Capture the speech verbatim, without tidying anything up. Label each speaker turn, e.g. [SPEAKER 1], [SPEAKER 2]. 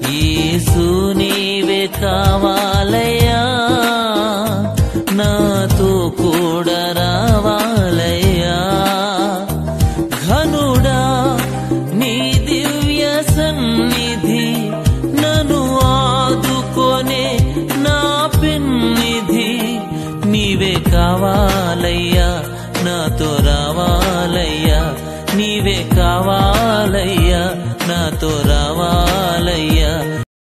[SPEAKER 1] యేసు నీవే కావాలయ్యా, నాతో కూడా రావాలయ్యా. ఘనుడా నీ దివ్య సన్నిధి నన్ను ఆదుకొనే నా పెన్నిధి. నీవే కావాలయ్యా, నాతో రావాలయ్యా, నీవే కావాలయ్యా, నాతో రావాలయ్యా.